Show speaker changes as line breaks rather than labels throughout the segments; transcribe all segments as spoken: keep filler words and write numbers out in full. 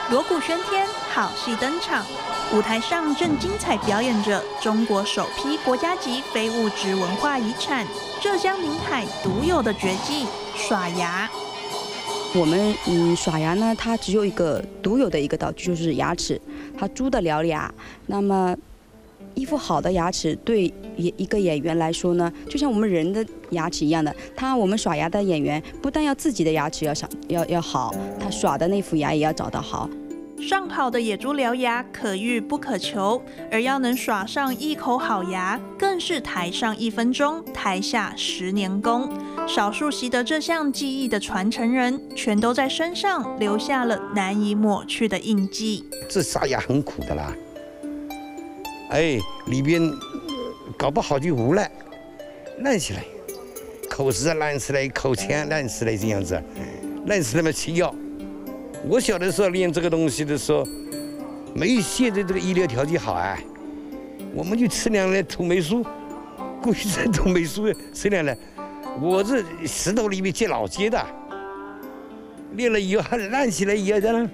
锣鼓喧天，好戏登场。舞台上正精彩表演着中国首批国家级非物质文化遗产——浙江宁海独有的绝技耍牙。
我们嗯耍牙呢，它只有一个独有的一个道具，就是牙齿，它蛀得了牙。那么，一副好的牙齿对一个演员来说呢，就像我们人的牙齿一样的，他我们耍牙的演员不但要自己的牙齿要想要要好，他耍的那副牙也要找得好。
上好的野猪獠牙可遇不可求，而要能耍上一口好牙，更是台上一分钟，台下十年功。少数习得这项技艺的传承人，全都在身上留下了难以抹去的印记。
这刷牙很苦的啦，哎，里边搞不好就糊了，烂起来，口舌烂起来，口腔烂起来，这样子，烂起来嘛吃药。我小的时候练这个东西的时候，没有现在这个医疗条件好啊，我们就吃两粒土霉素，故意吃土霉素吃两粒。我这石头里面接老接的，练了以后还烂起来以后呢，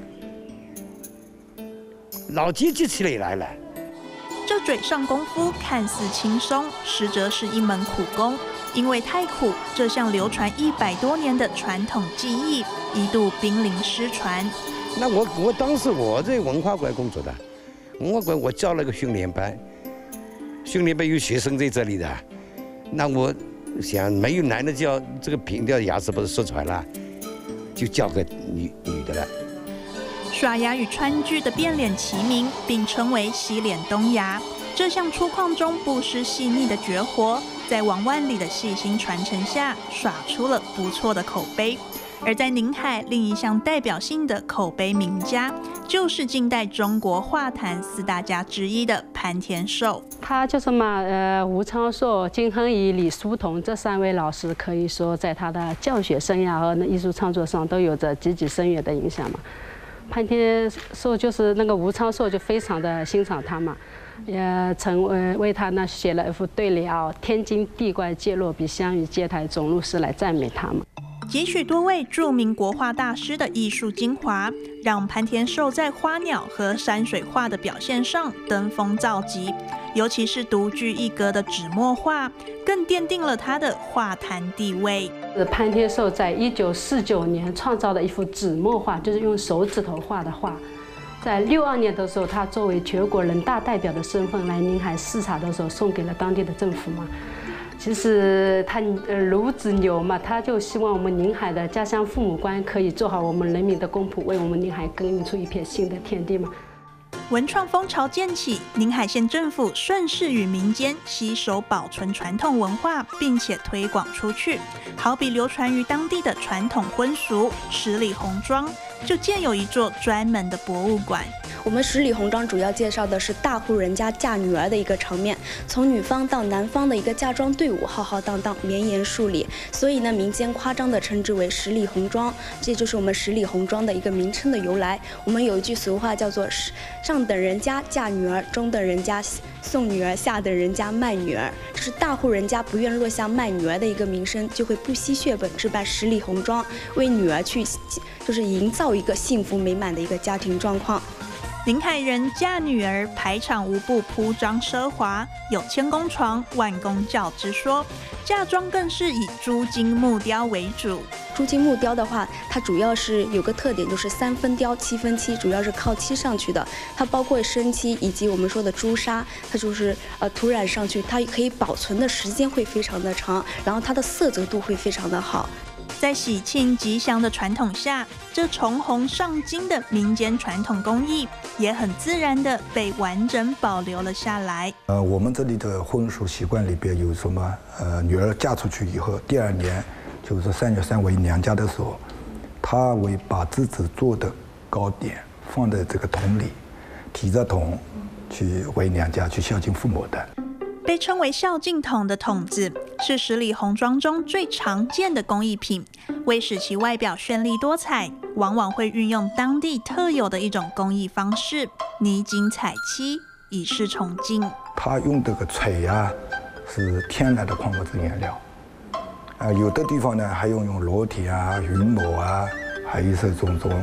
老接接起来来了。
这嘴上功夫看似轻松，实则是一门苦功。因为太苦，这项流传一百多年的传统技艺一度濒临失传。
那我我当时我在文化馆工作的，文化馆我教了个训练班，训练班有学生在这里的，那我想没有男的教，这个平掉牙齿不是失传了，就教个女女的了。
耍牙与川剧的变脸齐名，并称为洗脸东牙。这项粗犷中不失细腻的绝活，在王万里的细心传承下，耍出了不错的口碑。而在宁海，另一项代表性的口碑名家，就是近代中国画坛四大家之一的潘天寿。
他就是嘛，呃，吴昌硕、金亨仪、李叔同这三位老师，可以说在他的教学生涯和艺术创作上都有着积极深远的影响嘛。潘天寿就是那个吴昌硕就非常的欣赏他嘛。也曾为为他呢写了一副对联：“天经地怪皆落笔，相与阶台总入诗”来赞美他嘛。
汲取多位著名国画大师的艺术精华，让潘天寿在花鸟和山水画的表现上登峰造极。尤其是独具一格的纸墨画，更奠定了他的画坛地位。
潘天寿在一九四九年创造的一幅纸墨画，就是用手指头画的画。在六二年的时候，他作为全国人大代表的身份来宁海视察的时候，送给了当地的政府嘛。其实他呃孺子牛嘛，他就希望我们宁海的家乡父母官可以做好我们人民的公仆，为我们宁海耕耘出一片新的天地嘛。
文创风潮渐起，宁海县政府顺势与民间携手保存传统文化，并且推广出去。好比流传于当地的传统婚俗十里红妆，就建有一座专门的博物馆。
我们十里红妆主要介绍的是大户人家嫁女儿的一个场面，从女方到男方的一个嫁妆队伍浩浩荡荡，绵延数里，所以呢，民间夸张地称之为十里红妆，这就是我们十里红妆的一个名称的由来。我们有一句俗话叫做“上等人家嫁女儿，中等人家送女儿，下等人家卖女儿”，就是大户人家不愿落下卖女儿的一个名声，就会不惜血本置办十里红妆，为女儿去就是营造一个幸福美满的一个家庭状况。
宁海人嫁女儿排场无不铺张奢华，有千工床、万工轿之说。嫁妆更是以朱金木雕为主。
朱金木雕的话，它主要是有个特点，就是三分雕七分漆，主要是靠漆上去的。它包括生漆以及我们说的朱砂，它就是呃涂染上去，它可以保存的时间会非常的长，然后它的色泽度会非常的好。
在喜庆吉祥的传统下，这重红上金的民间传统工艺也很自然的被完整保留了下来。
呃，我们这里的婚俗习惯里边有什么？呃，女儿嫁出去以后，第二年就是三月三回娘家的时候，她会把自己做的糕点放在这个桶里，提着桶去回娘家去孝敬父母的。
被称为孝敬桶的桶子，是十里红妆中最常见的工艺品。为使其外表绚丽多彩，往往会运用当地特有的一种工艺方式——泥金彩漆，以示崇敬。
它用这个彩呀、啊，是天然的矿物质原料。啊、呃，有的地方呢还用用裸体啊、云母啊，还有这种种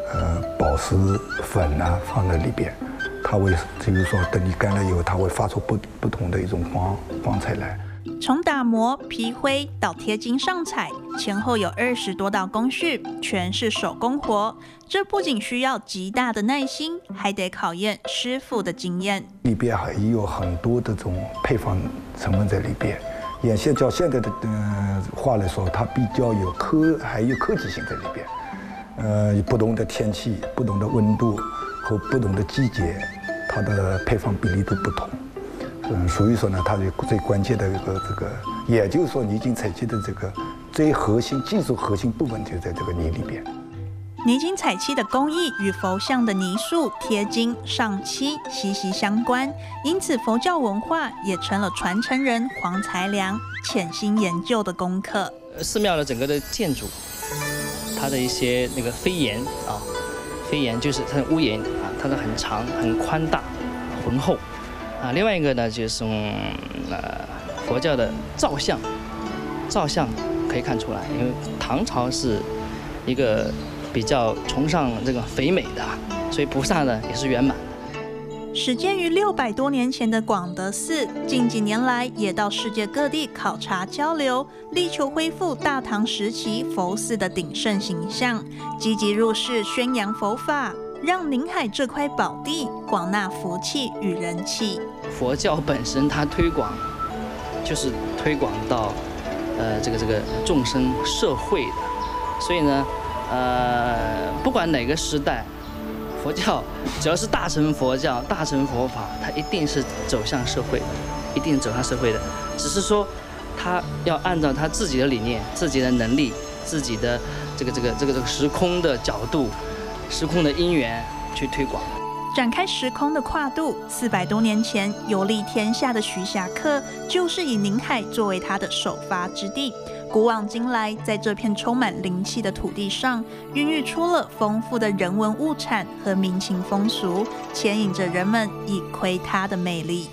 呃宝石粉啊放在里边，它会就是说等你干了以后，它会发出不不同的一种光光彩来。
从打磨、批灰到贴金上彩，前后有二十多道工序，全是手工活。这不仅需要极大的耐心，还得考验师傅的经验。
里边还有很多的这种配方成分在里边。眼线照现在的呃话来说，它比较有科，还有科技性在里边。呃，不同的天气、不同的温度和不同的季节，它的配方比例都不同。嗯，所以说呢，它的最关键的一个这个，也就是说泥金彩漆的这个最核心技术核心部分就在这个泥里边。
泥金彩漆的工艺与佛像的泥塑、贴金、上漆息息相关，因此佛教文化也成了传承人黄才良潜心研究的功课。
寺庙的整个的建筑，它的一些那个飞檐啊，飞檐就是它的屋檐啊，它的很长、很宽大、浑厚。啊，另外一个呢，就是嗯呃佛教的造像，造像可以看出来，因为唐朝是一个比较崇尚这个肥美的，所以菩萨呢也是圆满的。
始建于六百多年前的广德寺，近几年来也到世界各地考察交流，力求恢复大唐时期佛寺的鼎盛形象，积极入世宣扬佛法，让宁海这块宝地广纳福气与人气。
佛教本身它推广，就是推广到，呃，这个这个众生社会的，所以呢，呃，不管哪个时代，佛教只要是大乘佛教、大乘佛法，它一定是走向社会的，一定走向社会的。只是说，它要按照它自己的理念、自己的能力、自己的这个这个这个这个时空的角度。时空的因缘去推广，
展开时空的跨度。四百多年前，游历天下的徐霞客就是以宁海作为他的首发之地。古往今来，在这片充满灵气的土地上，孕育出了丰富的人文物产和民情风俗，牵引着人们以窥它的魅力。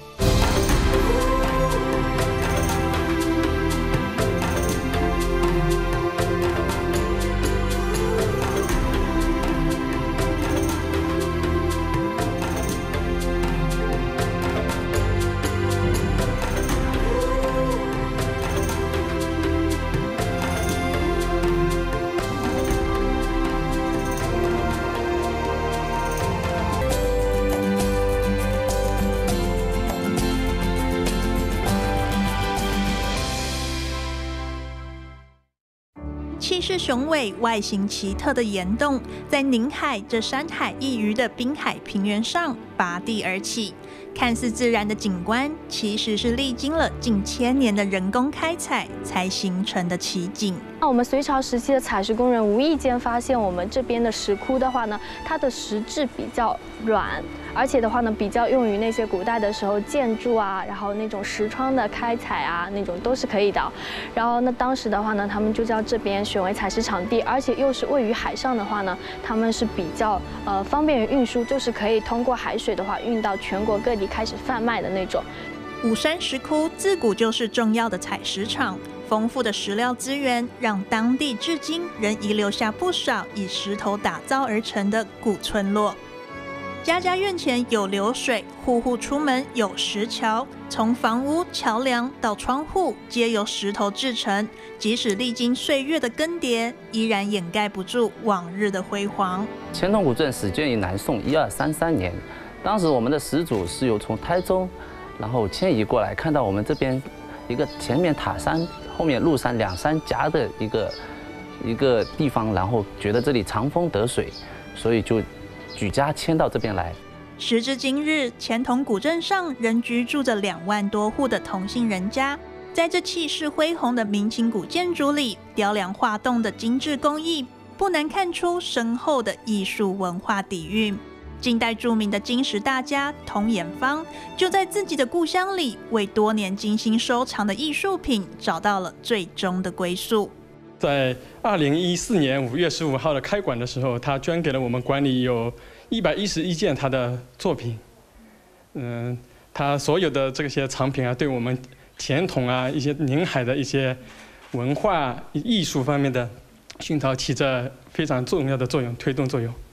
气势雄伟、外形奇特的岩洞，在宁海这山海一隅的滨海平原上拔地而起。看似自然的景观，其实是历经了近千年的人工开采才形成的奇景。
那我们隋朝时期的采石工人无意间发现，我们这边的石窟的话呢，它的石质比较软，而且的话呢，比较用于那些古代的时候建筑啊，然后那种石窗的开采啊，那种都是可以的。然后那当时的话呢，他们就叫这边选为采石场地，而且又是位于海上的话呢，他们是比较呃方便于运输，就是可以通过海水的话运到全国各地开始贩卖的那种。
武山石窟自古就是重要的采石场。丰富的石料资源让当地至今仍遗留下不少以石头打造而成的古村落。家家院前有流水，户户出门有石桥，从房屋、桥梁到窗户，皆由石头制成。即使历经岁月的更迭，依然掩盖不住往日的辉煌。
乾通古镇始建于南宋一二三三年，当时我们的始祖是由从台州，然后迁移过来，看到我们这边一个前面塔山，后面鹿山两山夹的一个一个地方，然后觉得这里藏风得水，所以就举家迁到这边来。
时至今日，乾通古镇上仍居住着两万多户的同姓人家。在这气势恢宏的明清古建筑里，雕梁画栋的精致工艺，不难看出深厚的艺术文化底蕴。近代著名的金石大家童衍方，就在自己的故乡里，为多年精心收藏的艺术品找到了最终的归宿。
在二零一四年五月十五号的开馆的时候，他捐给了我们馆里有一百一十一件他的作品。嗯，他所有的这些藏品啊，对我们乾通啊一些宁海的一些文化艺术方面的熏陶起着非常重要的作用，推动作用。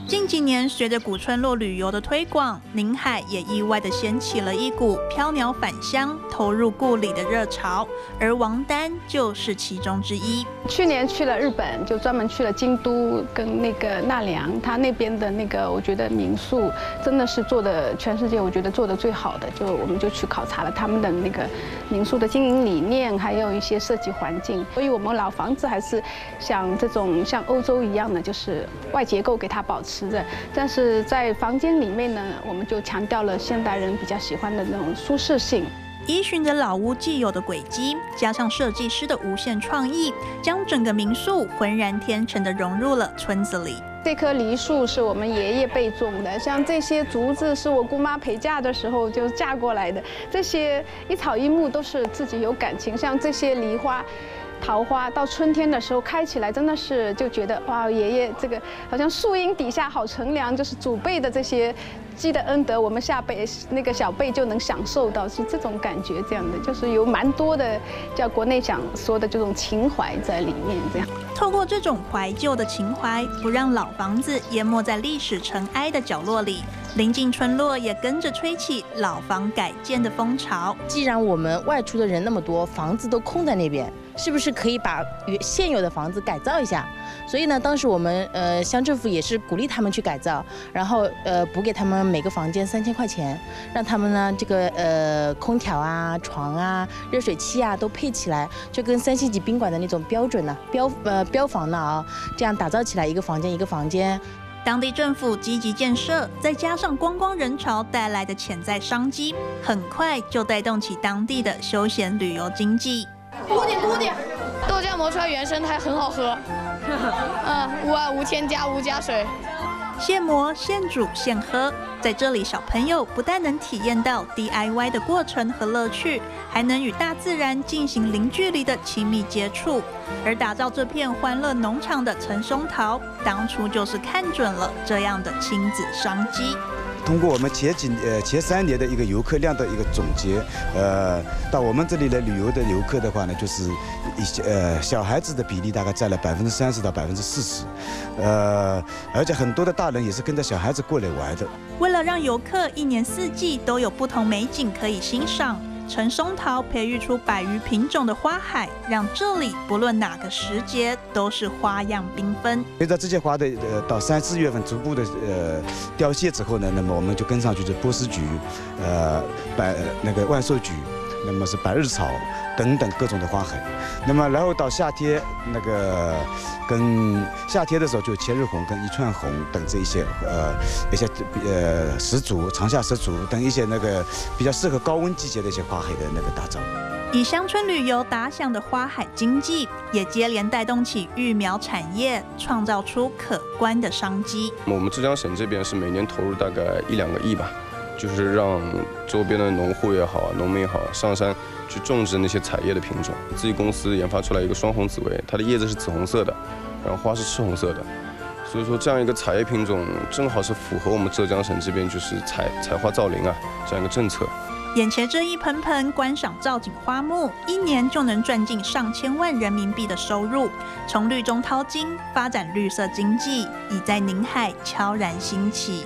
近几年，随着古村落旅游的推广，宁海也意外地掀起了一股飘鸟返乡、投入故里的热潮，而王丹就是其中之一。
去年去了日本，就专门去了京都跟那个奈良，他那边的那个，我觉得民宿真的是做的全世界我觉得做的最好的，就我们就去考察了他们的那个民宿的经营理念，还有一些设计环境。所以我们老房子还是像这种像欧洲一样的，就是外结构给它保持。但是在房间里面呢，我们就强调了现代人比较喜欢的那种舒适性。
依循着老屋既有的轨迹，加上设计师的无限创意，将整个民宿浑然天成地融入了村子里。
这棵梨树是我们爷爷辈种的，像这些竹子是我姑妈陪嫁的时候就嫁过来的，这些一草一木都是自己有感情，像这些梨花。桃花到春天的时候开起来，真的是就觉得哇，爷爷这个好像树荫底下好乘凉，就是祖辈的这些积的恩德，我们下辈那个小辈就能享受到，是这种感觉。这样的就是有蛮多的，叫国内讲说的这种情怀在里面。这样，
透过这种怀旧的情怀，不让老房子淹没在历史尘埃的角落里，邻近村落也跟着吹起老房改建的风潮。
既然我们外出的人那么多，房子都空在那边。是不是可以把现有的房子改造一下？所以呢，当时我们呃乡政府也是鼓励他们去改造，然后呃补给他们每个房间三千块钱，让他们呢这个呃空调啊、床啊、热水器啊都配起来，就跟三星级宾馆的那种标准呢、啊、标呃标房呢啊，这样打造起来一个房间一个房间。
当地政府积极建设，再加上观光人潮带来的潜在商机，很快就带动起当地的休闲旅游经济。
多点多点，豆浆磨出来原生还很好喝。嗯，无啊无添加无加水，
现磨现煮现喝。在这里，小朋友不但能体验到 D I Y 的过程和乐趣，还能与大自然进行零距离的亲密接触。而打造这片欢乐农场的陈松桃，当初就是看准了这样的亲子商机。
通过我们前几呃前三年的一个游客量的一个总结，呃，到我们这里来旅游的游客的话呢，就是一些呃小孩子的比例大概占了百分之三十到百分之四十，呃，而且很多的大人也是跟着小孩子过来玩的。
为了让游客一年四季都有不同美景可以欣赏，陈松桃培育出百余品种的花海，让这里不论哪个时节都是花样缤纷。
随着这些花的呃到三四月份逐步的呃凋谢之后呢，那么我们就跟上去是波斯菊，呃百那个万寿菊，那么是百日草等等各种的花海。那么然后到夏天那个跟夏天的时候就千日红跟一串红等这一些呃一些呃石竹长夏石竹等一些那个比较适合高温季节的一些花海的那个打造。
以乡村旅游打响的花海经济，也接连带动起育苗产业，创造出可观的商机。
我们浙江省这边是每年投入大概一两个亿吧，就是让周边的农户也好啊，农民也好，上山去种植那些采叶的品种。自己公司研发出来一个双红紫薇，它的叶子是紫红色的，然后花是赤红色的。所以说这样一个采叶品种，正好是符合我们浙江省这边就是采采花造林啊这样一个政策。
眼前这一盆盆观赏造景花木，一年就能赚进上千万人民币的收入。从绿中淘金，发展绿色经济，已在宁海悄然兴起。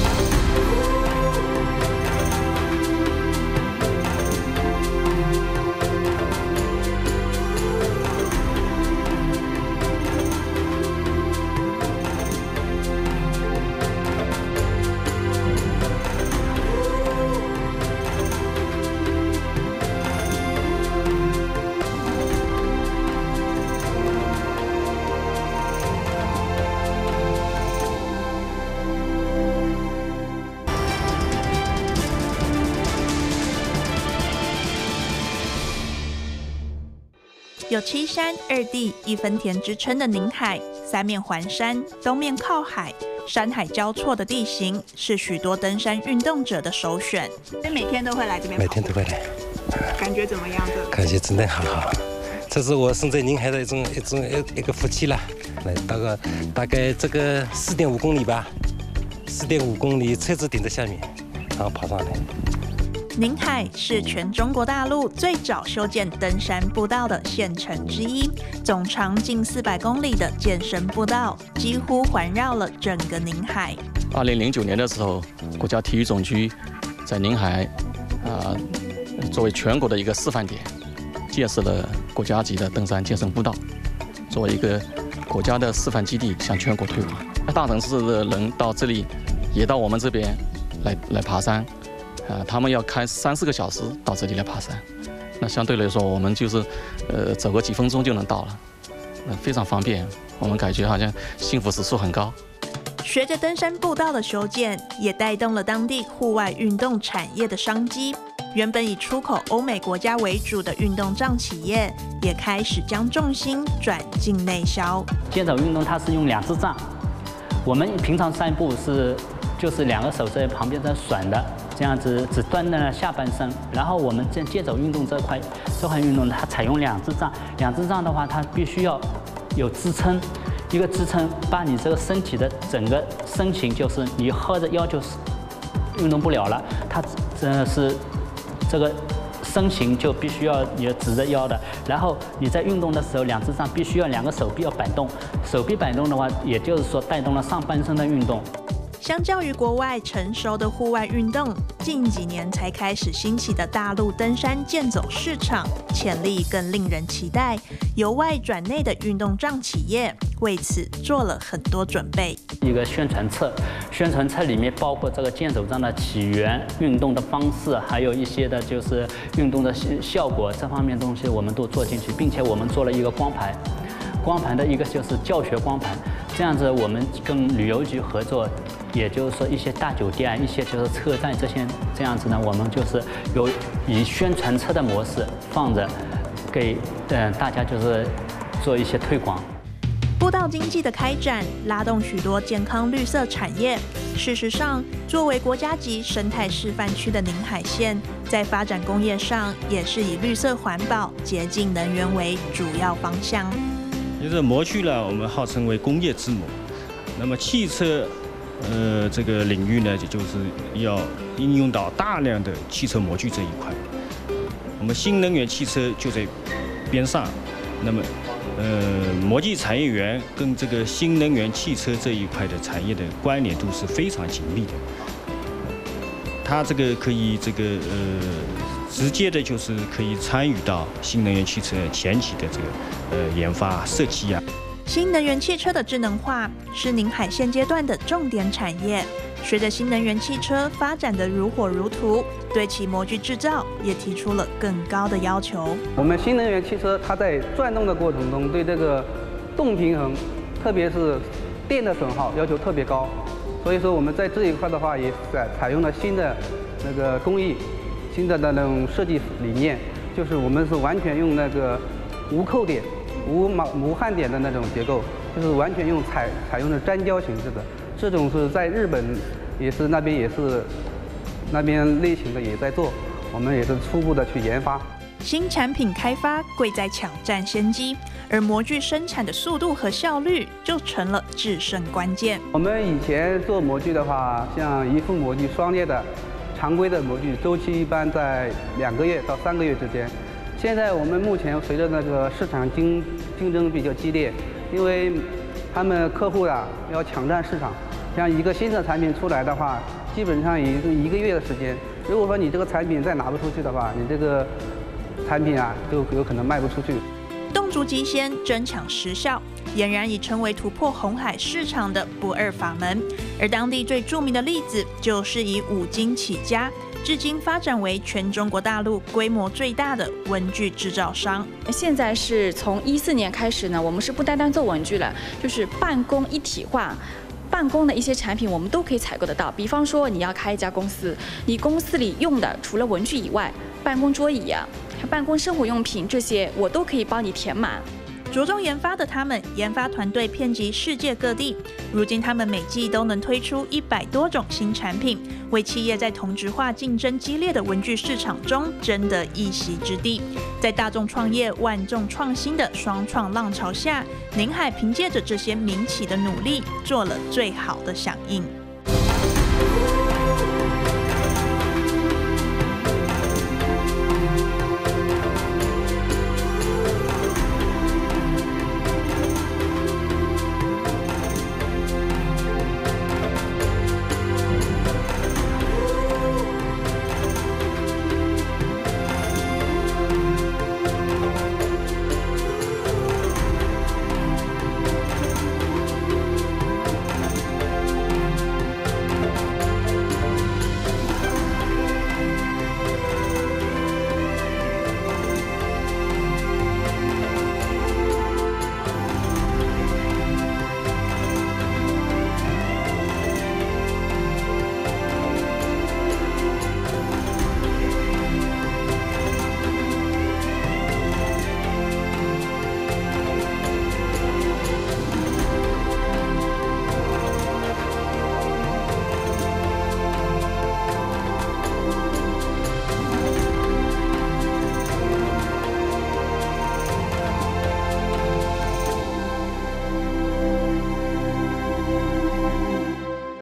有七山二地一分田之称的宁海，三面环山，东面靠海，山海交错的地形是许多登山运动者的首选。所以每天都会来这边？
每天都会来。
感觉怎么样的？
感觉真的很好，这是我生在宁海的一种一种一一个福气了。来大概大概这个四点五公里吧，四点五公里车子顶在下面，然后跑上来。
宁海是全中国大陆最早修建登山步道的县城之一，总长近四百公里的健身步道几乎环绕了整个宁海。
二零零九年的时候，国家体育总局在宁海啊、呃、作为全国的一个示范点，建设了国家级的登山健身步道，作为一个国家的示范基地向全国推广。大城市的人到这里，也到我们这边来来爬山。 啊，他们要开三四个小时到这里来爬山，那相对来说，我们就是，呃，走个几分钟就能到了，那非常方便。我们感觉好像幸福指数很高。
随着登山步道的修建，也带动了当地户外运动产业的商机。原本以出口欧美国家为主的运动杖企业，也开始将重心转进内销。
健走运动它是用两支杖，我们平常散步是就是两个手在旁边在甩的。 这样子只锻炼了下半身，然后我们这健走运动这块这块运动，它采用两支杖，两支杖的话，它必须要有支撑，一个支撑把你这个身体的整个身形，就是你喝着腰就是运动不了了，它真的是这个身形就必须要你直着腰的，然后你在运动的时候，两支杖必须要两个手臂要摆动，手臂摆动的话，也就是说带动了上半身的运动。
相较于国外成熟的户外运动，近几年才开始兴起的大陆登山健走市场，潜力更令人期待。由外转内的运动杖企业为此做了很多准备。
一个宣传册，宣传册里面包括这个健走杖的起源、运动的方式，还有一些的就是运动的效果这方面东西，我们都做进去，并且我们做了一个光盘。 光盘的一个就是教学光盘，这样子我们跟旅游局合作，也就是说一些大酒店、一些就是车站这些这样子呢，我们就是有以宣传车的模式放着，给嗯、呃、大家就是做一些推广。
步道经济的开展，拉动许多健康绿色产业。事实上，作为国家级生态示范区的宁海县，在发展工业上也是以绿色环保、洁净能源为主要方向。
就是模具呢，我们号称为工业之母。那么汽车，呃，这个领域呢，就是要应用到大量的汽车模具这一块。我们新能源汽车就在边上。那么，呃，模具产业园跟这个新能源汽车这一块的产业的关联度是非常紧密的。它这个可以这个呃。 直接的就是可以参与到新能源汽车前期的这个呃研发设计啊。
新能源汽车的智能化是宁海现阶段的重点产业。随着新能源汽车发展的如火如荼，对其模具制造也提出了更高的要求。
我们新能源汽车它在转动的过程中，对这个动平衡，特别是电的损耗要求特别高，所以说我们在这一块的话，也采采用了新的那个工艺。 新的那种设计理念，就是我们是完全用那个无扣点、无毛无焊点的那种结构，就是完全用采采用的粘胶形式的。这种是在日本也是那边也是那边类型的也在做，我们也是初步的去研发。
新产品开发贵在抢占先机，而模具生产的速度和效率就成了制胜关键。
我们以前做模具的话，像一副模具双列的。 常规的模具周期一般在两个月到三个月之间。现在我们目前随着那个市场竞竞争比较激烈，因为他们客户啊要抢占市场，像一个新的产品出来的话，基本上也是一个月的时间。如果说你这个产品再拿不出去的话，你这个产品啊就有可能卖不出去。
动足机先，争抢时效，俨然已成为突破红海市场的不二法门。而当地最著名的例子，就是以五金起家，至今发展为全中国大陆规模最大的文具制造商。
现在是从一四年开始呢，我们是不单单做文具了，就是办公一体化。 办公的一些产品我们都可以采购得到，比方说你要开一家公司，你公司里用的除了文具以外，办公桌椅啊、办公生活用品这些，我都可以帮你填满。
着重研发的他们，研发团队遍及世界各地。如今他们每季都能推出一百多种新产品，为企业在同质化竞争激烈的文具市场中争得一席之地。在大众创业、万众创新的双创浪潮下，宁海凭借着这些民企的努力，做了最好的响应。